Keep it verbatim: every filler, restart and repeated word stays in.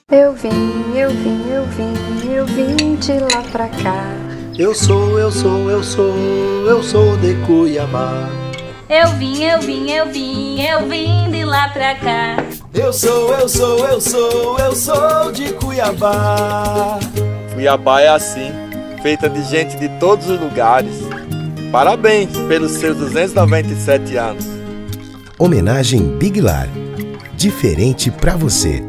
Eu vim, eu vim, eu vim, eu vim de lá pra cá. Eu sou, eu sou, eu sou, eu sou de Cuiabá. Eu vim, eu vim, eu vim, eu vim de lá pra cá. Eu sou, eu sou, eu sou, eu sou de Cuiabá. Cuiabá é assim, feita de gente de todos os lugares. Parabéns pelos seus duzentos e noventa e sete anos. Homenagem Big Lar. Diferente pra você.